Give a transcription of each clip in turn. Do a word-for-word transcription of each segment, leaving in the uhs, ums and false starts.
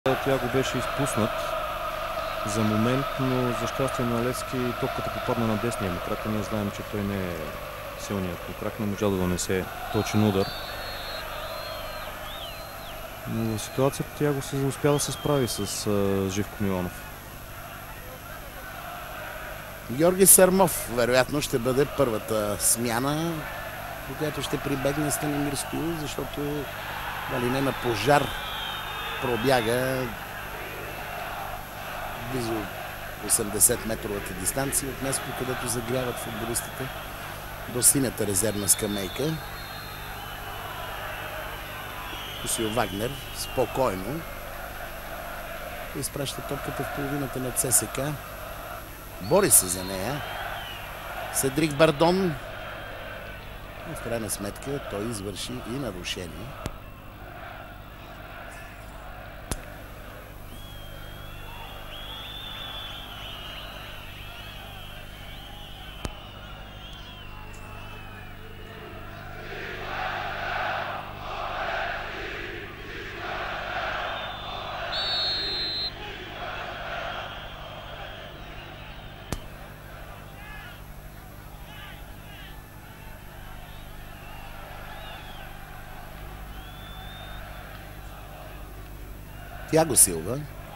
Тяго беше изпуснат за момент, но за щастие на Левски топката попадна на десния му крак. Ние знаем, че той не е силният му крак, не можа да донесе точен удар. Но в ситуацията Тяго се успя да се справи с uh, Живко Миланов. Георги Сърмов вероятно ще бъде първата смяна, по която ще прибегне Станимир Стоилов, защото дали не на пожар пробяга близо осемдесет метровата дистанция от място, където загряват футболистите до синята резервна скамейка. Косио Вагнер спокойно изпраща топката в половината на ЦСК. Бори се за нея Седрик Бардон. В крайна сметка той извърши и нарушение. Тяго Силва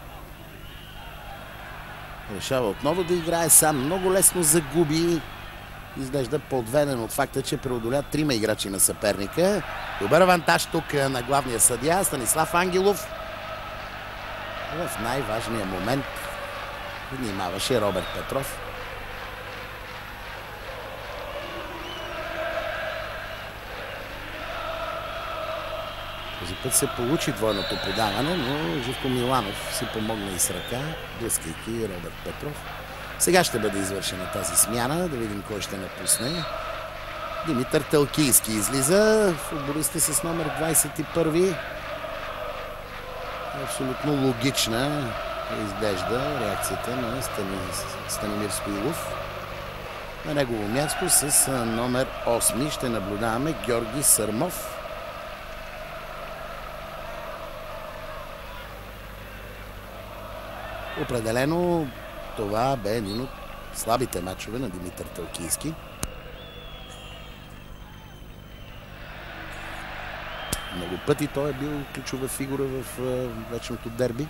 решава отново да играе сам. Много лесно загуби. Изглежда подведен от факта, че преодоля трима играчи на съперника. Добър авантаж тук на главния съдия Станислав Ангелов. В най-важния момент внимаваше Роберт Петров. Този път се получи двойното подаване, но Живко Миланов си помогна и с ръка, блъскайки Роберт Петров. Сега ще бъде извършена тази смяна. Да видим кой ще напусне. Димитър Талкийски излиза. Футболиста с номер двадесет и първи. Абсолютно логична изглежда реакцията на Станимир Стоилов. На негово място с номер осем ще наблюдаваме Георги Сърмов. Определено това бе един от слабите матчове на Димитър Талкийски. Много пъти той е бил ключова фигура в вечното дерби.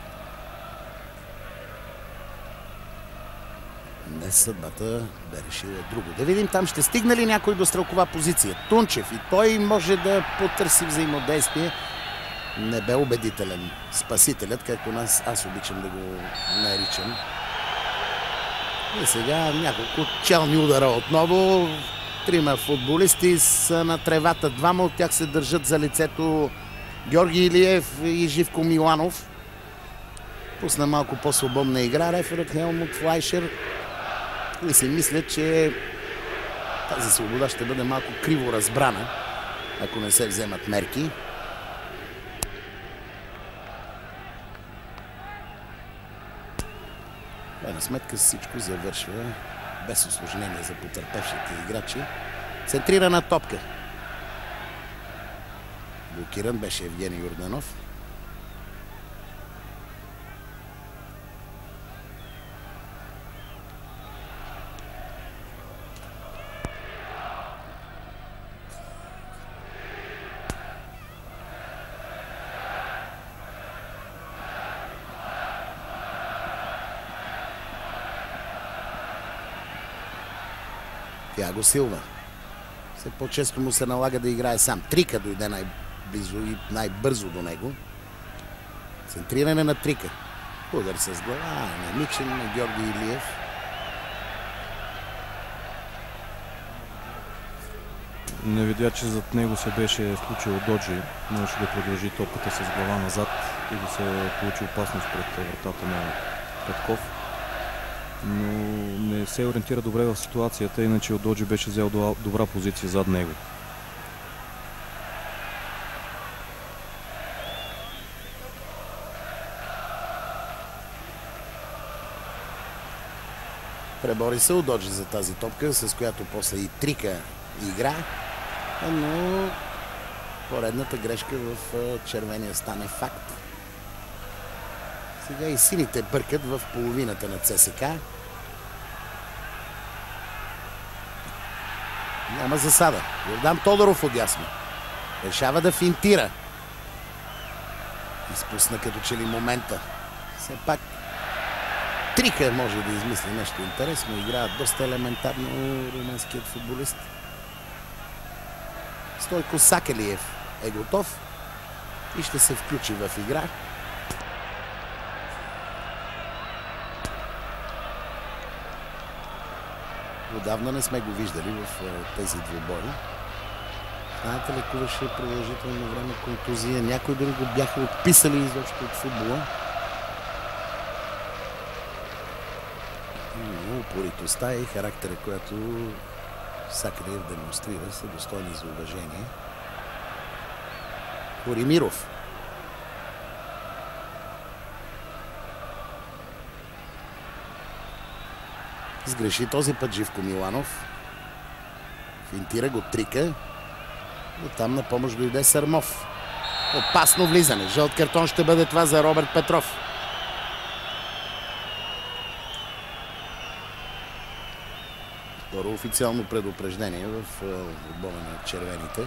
Днес съдбата бе решила друго. Да видим там ще стигне ли някой до стрелкова позиция. Тунчев и той може да потърси взаимодействие. Не бе убедителен спасителят, както нас, аз обичам да го наричам. И сега няколко челни удара отново. Трима футболисти са на тревата. Двама от тях се държат за лицето Георги Илиев и Живко Миланов. Пусна малко по-свободна игра реферът Хелмут Флайшер. И си мисля, че тази свобода ще бъде малко криво разбрана, ако не се вземат мерки. В крайна сметка всичко завършва без усложнение за потърпевшите играчи. Центрирана топка. Блокиран беше Евгений Йорданов. Тяго Силва. Все по-често му се налага да играе сам. Трика дойде най-близо и най-бързо до него. Центриране на Трика. Удар с глава на Мичен, на Георги Илиев. Не видя, че зад него се беше случило Доджи. Можеше да продължи топката с глава назад и да се получи опасност пред вратата на Петков. Но не се ориентира добре в ситуацията, иначе Доджи беше взел добра позиция зад него. Пребори се Удоджи за тази топка, с която после и Трика игра, но поредната грешка в червения стане факт. Сега и сините бъркат в половината на ЦСКА. Няма засада. Йордан Тодоров отясно. Решава да финтира. Изпусна като че ли момента. Все пак Трика може да измисли нещо интересно. Играят доста елементарно румънският футболист. Стойко Сакалиев е готов и ще се включи в игра. Отдавна не сме го виждали в тези двубори. Знаете, лекуваше продължително време контузия. Някои дори го бяха отписали изобщо от футбола. Но упоритостта и характера, която Сакалиев демонстрира, са достойни за уважение. Боримиров. Сгреши този път Живко Миланов. Финтира го Трика. Оттам на помощ дойде Сърмов. Опасно влизане. Жълт картон ще бъде това за Робърт Петров. Второ официално предупреждение в отбора на червените.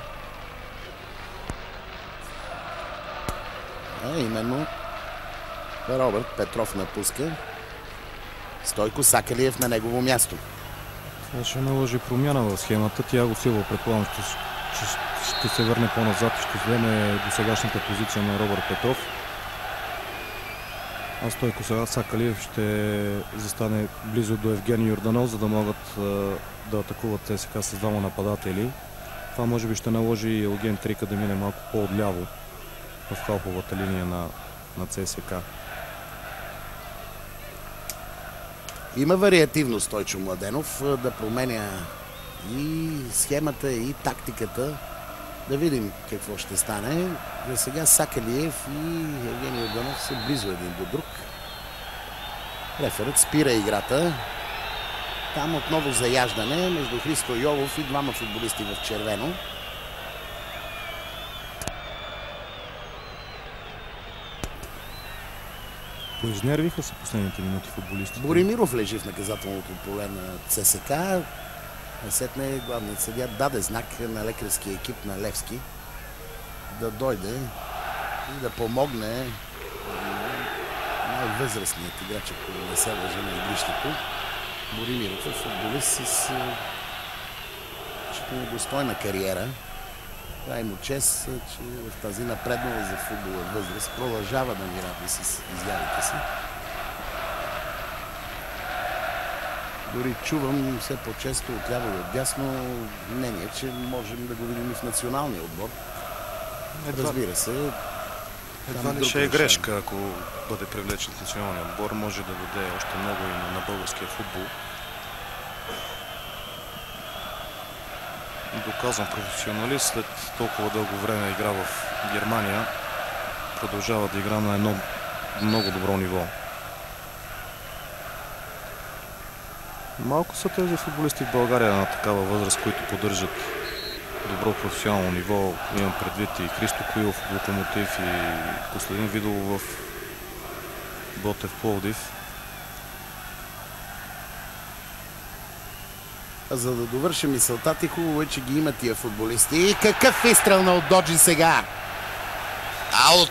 А именно Робърт Петров напуска. Стойко Сакалиев на негово място. Сега ще наложи промяна в схемата. Тиаго Силва, предполагам, ще, ще, ще се върне по-назад и ще вземе досегашната позиция на Робърт Петров. А Стойко Сакалиев ще застане близо до Евгений Йорданов, за да могат да атакуват ЦСКА с двама нападатели. Това може би ще наложи и Елген Трика да мине малко по-отляво в халфовата линия на, на ЦСКА. Има вариативно Стойчо Младенов да променя и схемата, и тактиката. Да видим какво ще стане. За сега Сакалиев и Евгений Йорданов са близо един до друг. Реферът спира играта. Там отново заяждане между Христо Йолов и двама футболисти в червено. Поизнервиха се последните минути футболисти. Боримиров лежи в наказателното поле на ЦСКА. Сетне главният съдия даде знак на лекарския екип на Левски да дойде и да помогне най-възрастният играч, ако не се лъжи на игрището. Боримиров е футболист с достойна кариера. Това е му чест, че в тази напреднала за футбола възраст продължава да ни радва с изявите си. Дори чувам все по-често отляво и отдясно мнение, че можем да го видим и в националния отбор. Едва, Разбира се. Едва ли ще е грешка, ако бъде привлечен в националния отбор. Може да даде още много и на, на българския футбол. Доказан професионалист, след толкова дълго време игра в Германия, продължава да игра на едно много добро ниво. Малко са тези футболисти в България на такава възраст, които поддържат добро професионално ниво. Имам предвид и Христо Коилов в Локомотив и Костадин Видолов в Ботев Пловдив. А за да довършим мисълта ти, хубаво е, че ги има тия футболисти. И какъв изстрел на Доджи сега! Аут!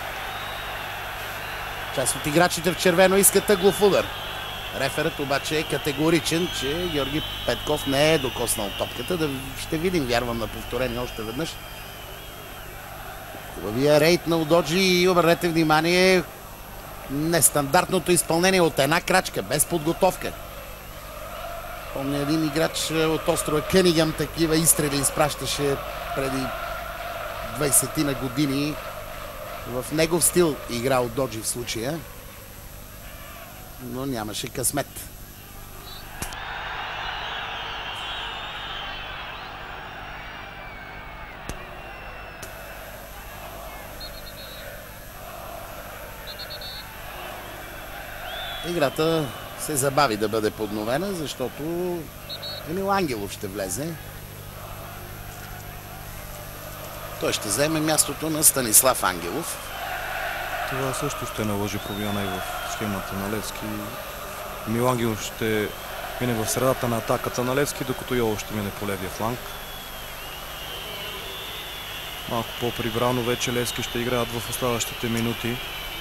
Част от играчите в червено искат ъглов удар. Реферът обаче е категоричен, че Георги Петков не е докоснал топката. Да ще видим, вярвам, на повторение още веднъж. Хубавия рейд на Удоджи и обърнете внимание, нестандартното изпълнение от една крачка, без подготовка. Помня един играч от острова Кънигъм такива изстрели изпращаше преди двайсет на години. В негов стил игра от Доджи в случая, но нямаше късмет. Играта се забави да бъде подновена, защото Емил Ангелов ще влезе. Той ще вземе мястото на Станислав Ангелов. Това също ще наложи промяна и в схемата на Левски. Емил Ангелов ще мине в средата на атаката на Левски, докато Йово ще мине по левия фланг. Малко по-прибрано вече Левски ще играят в оставащите минути.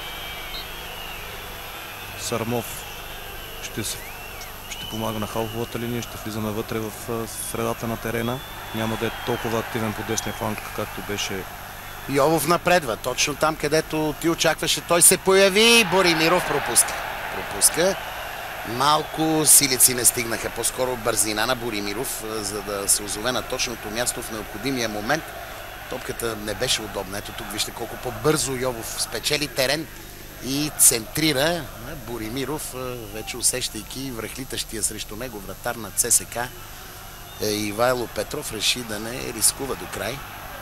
Сармов ще, ще помага на халфовата линия, ще влиза навътре в средата на терена. Няма да е толкова активен по десния фланг, както беше. Йовов напредва, точно там, където ти очакваше. Той се появи, Боримиров пропуска. Пропуска. Малко силици не стигнаха, по-скоро бързина на Боримиров, за да се озове на точното място в необходимия момент. Топката не беше удобна. Ето тук вижте колко по-бързо Йовов спечели терен и центрира. Боримиров, вече усещайки връхлитащия срещу него вратар на ЦСКА, Ивайло Петров, реши да не рискува до край.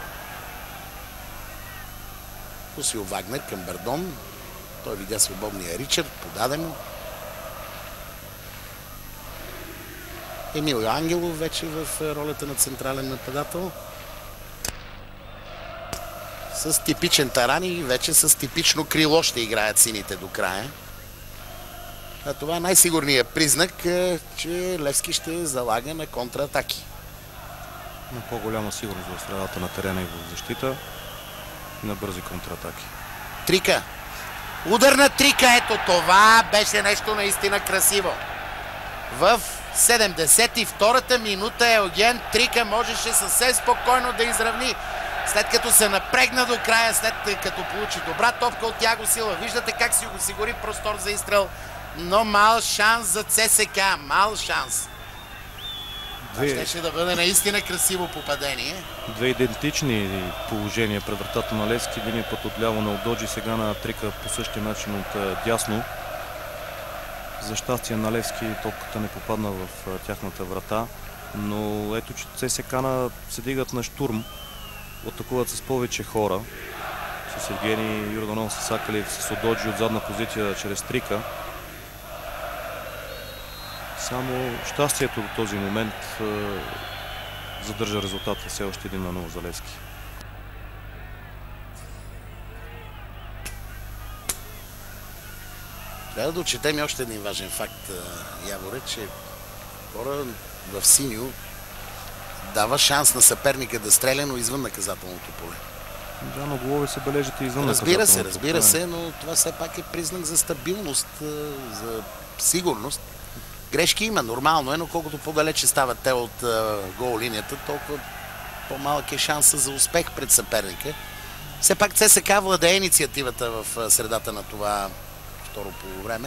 Усил Вагнер към Бардон. Той видя свободния Ричард, подаде му. Емил Ангелов вече в ролята на централен нападател. С типичен таран и вече с типично крило ще играят сините до края. А това е най-сигурният признак, че Левски ще залага на контратаки. На по-голяма сигурност в средата на терена и в защита. И на бързи контратаки. Трика. Удар на Трика. Ето това беше нещо наистина красиво. В седемдесет и втората минута Елген Трика можеше съвсем спокойно да изравни. След като се напрегна до края, след като получи добра топка от Тяго Силва. Виждате как си осигури простор за изстрел. Но мал шанс за ЦСКА. Мал шанс. Това ще, ще да бъде наистина красиво попадение. Две идентични положения пред вратата на Левски. Един път отляво на Удоджи, сега на Трика по същия начин от дясно. За щастие на Левски топката не попадна в тяхната врата. Но ето, че ЦСКА се дигат на штурм. Атакуват с повече хора. С Евгений Йорданов, с Сакалиев, с Удоджи от задна позиция чрез Трика. Само щастието до този момент е, задържа резултата все още един на нула за Левски. Трябва да отчетем и още един важен факт, Яворе, че хора в синьо дава шанс на съперника да стреля, но извън наказателното поле. Да, но голове се бележат и извън разбира наказателното поле. Разбира се, разбира се, но това все пак е признак за стабилност, за сигурност. Грешки има, нормално е, но колкото по-далече стават те от гол линията, толкова по-малък е шанса за успех пред съперника. Все пак ЦСКА владее инициативата в средата на това второ полувреме.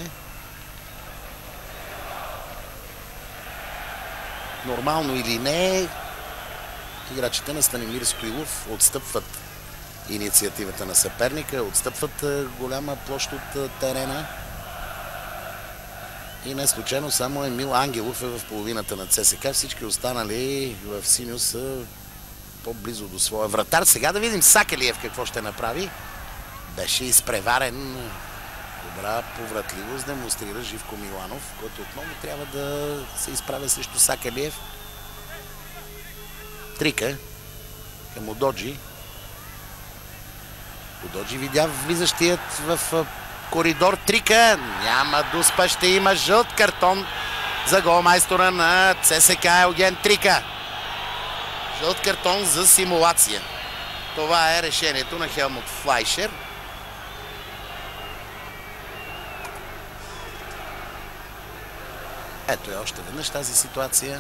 Нормално или не, играчите на Станимир Стоилов отстъпват инициативата на съперника, отстъпват голяма площ от терена. И не случайно само Емил Ангелов е в половината на ЦСКА. Всички останали в синьо са по-близо до своя вратар. Сега да видим Сакалиев какво ще направи. Беше изпреварен. Добра повратливост демонстрира Живко Миланов, който отново трябва да се изправя срещу Сакалиев. Трика към Удоджи. Удоджи видя влизащият в коридор Трика. Няма дуспа, ще има жълт картон за голмайстора на ЦСКА Елген Трика. Жълт картон за симулация. Това е решението на Хелмут Флайшер. Ето е още веднъж тази ситуация.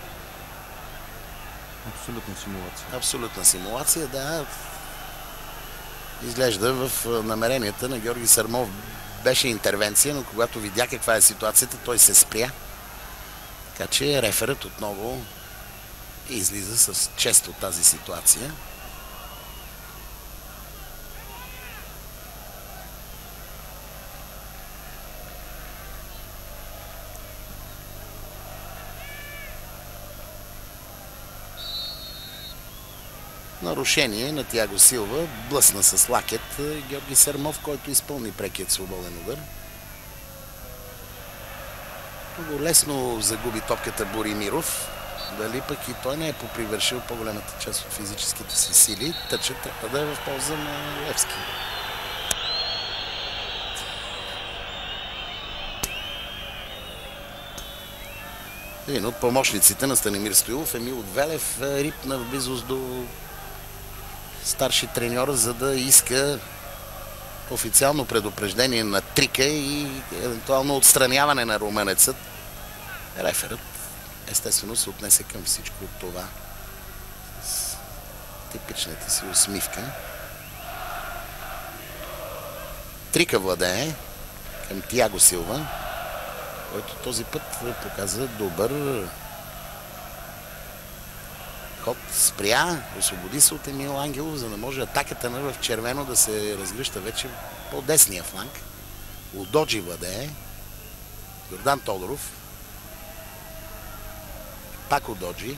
Абсолютна симулация. Абсолютна симулация, да. Изглежда в намеренията на Георги Сармов беше интервенция, но когато видя каква е ситуацията, той се спря. Така че реферът отново излиза с чест от тази ситуация. Нарушение на Тяго Силва, блъсна с лакет Георги Сармов, който изпълни прекият свободен удар. Много лесно загуби топката Боримиров. Дали пък и той не е попривършил по-голямата част от физическите си сили. Тъчът трябва да е в полза на Левски. Един от помощниците на Станимир Стоилов, Емил Велев, рипна в близост до старши треньор, за да иска официално предупреждение на Трика и евентуално отстраняване на румънецът. Реферът естествено се отнесе към всичко от това с типичната си усмивка. Трика владее към Тиаго Силва, който този път показа добър ход, спря, освободи се от Емил Ангелов, за да може атаката на в червено да се разгръща вече по десния фланг. Удоджи владее. Йордан Тодоров. Пак Удоджи.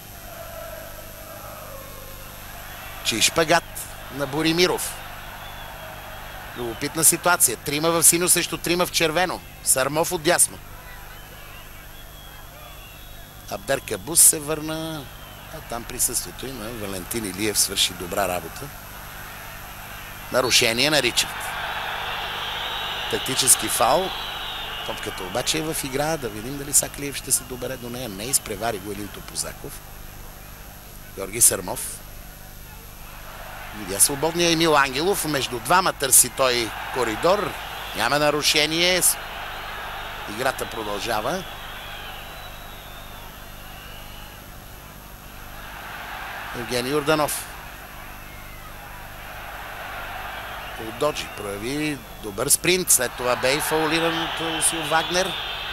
Чи шпагат на Боримиров. Любопитна ситуация. Трима в синьо срещу трима в червено. Сармов отдясно. Абдер Кабус се върна. А там присъствието и на Валентин Илиев свърши добра работа. Нарушение на Ричард. Тактически фаул. Топката обаче е в игра. Да видим дали Саклиев ще се добере до нея. Не, изпревари го Елин Топозаков. Георги Сармов. Видя свободния Емил Ангелов. Между двама търси той коридор. Няма нарушение. Играта продължава. Евгений Йорданов. Удоджи прояви добър спринт. След това бе и фаулиран от Лусил Вагнер.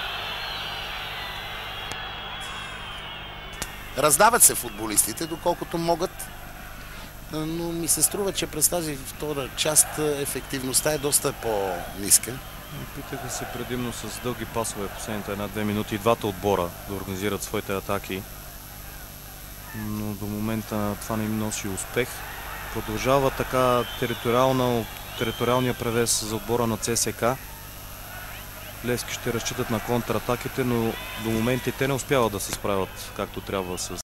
Раздават се футболистите, доколкото могат. Но ми се струва, че през тази втора част ефективността е доста по-ниска. Опитаха се предимно с дълги пасове последните една-две минути и двата отбора да организират своите атаки. Но до момента това не им носи успех. Продължава така териториалния превес за отбора на ЦСКА. Левски ще разчитат на контратаките, но до момента те не успяват да се справят както трябва с